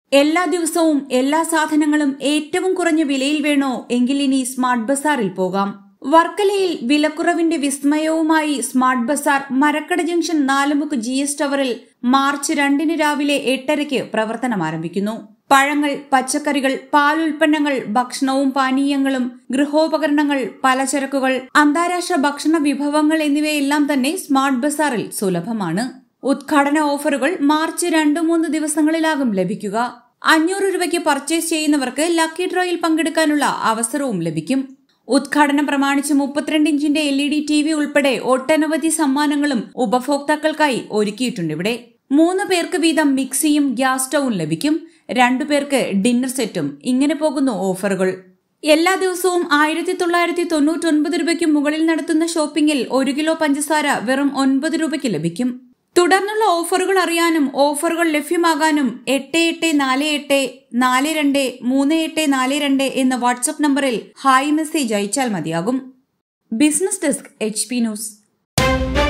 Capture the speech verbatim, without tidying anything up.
എല്ലാ ദിവസവും എല്ലാ സാധനങ്ങളും ഏറ്റവും കുറഞ്ഞ വിലയിൽ വേണോ എങ്കിൽ ഇനി സ്മാർട്ട് ബസാറിൽ പോകാം. വർക്കലയിൽ വിലക്കുറവിന്റെ വിസ്മയവുമായി Smart Bazaar Marakkada junction Nalumukku G S ടവറിൽ മാർച്ച് രണ്ടിന് രാവിലെ എട്ടരയ്ക്ക് പ്രവർത്തനം ആരംഭിക്കുന്നു. പഴങ്ങൾ, പച്ചക്കറികൾ, പാലുൽപ്പന്നങ്ങൾ, ഭക്ഷണവും പാനീയങ്ങളും, ഗൃഹോപകരണങ്ങൾ, പലചരക്കുകൾ, അന്താരാഷ്ട്ര ഭക്ഷണ വിഭവങ്ങൾ എന്നിവയെല്ലാം തന്നെ സ്മാർട്ട് ബസാറിൽ സുലഭമാണ്. ഉദ്ഘാടന ഓഫറുകൾ മാർച്ച് രണ്ട് മൂന്ന് ദിവസങ്ങളിലാകും ലഭിക്കുക. അഞ്ഞൂറ് രൂപയ്ക്ക് പർച്ചേസ് ചെയ്യുന്നവർക്ക് ലക്കി ഡ്രോയിൽ പങ്കെടുക്കാനുള്ള അവസരവും ലഭിക്കും. ഉദ്ഘാടനം പ്രമാണിച്ച് മുപ്പത്തിരണ്ട് ഇഞ്ചിന്റെ L E D T V ഉൾപ്പെടെ ഒട്ടനവധി സമ്മാനങ്ങളും ഉപഭോക്താക്കൾക്കായി ഒരുക്കിയിട്ടുണ്ട്. ഇവിടെ മൂന്ന് പേർക്ക് വീതം മിക്സിയും ഗ്യാസ് സ്റ്റൌവും ലഭിക്കും. രണ്ടു പേർക്ക് ഡിന്നർ സെറ്റും. ഇങ്ങനെ പോകുന്നു ഓഫറുകൾ. എല്ലാ ദിവസവും ആയിരത്തി തൊള്ളായിരത്തി തൊണ്ണൂറ്റി ഒൻപത് രൂപയ്ക്ക് മുകളിൽ നടത്തുന്ന ഷോപ്പിംഗിൽ ഒരു കിലോ പഞ്ചസാര വെറും ഒൻപത് രൂപയ്ക്ക് ലഭിക്കും. തുടർന്നുള്ള ഓഫറുകൾ അറിയാനും ഓഫറുകൾ ലഭ്യമാകാനും എട്ട് എട്ട് നാല് എട്ട് നാല് രണ്ട് മൂന്ന് എട്ട് നാല് രണ്ട് എന്ന വാട്സ്ആപ്പ് നമ്പറിൽ ഹായ് മെസ്സേജ് അയച്ചാൽ മതിയാകും. Business desk, H P news.